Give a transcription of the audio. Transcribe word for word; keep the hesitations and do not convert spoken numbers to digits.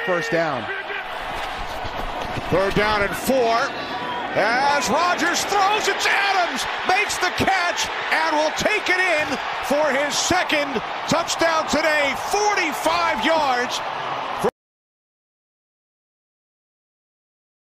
first down. Third down and four. As Rodgers throws, it's Adams, makes the catch, and will take it in for his second touchdown today. forty-five yards.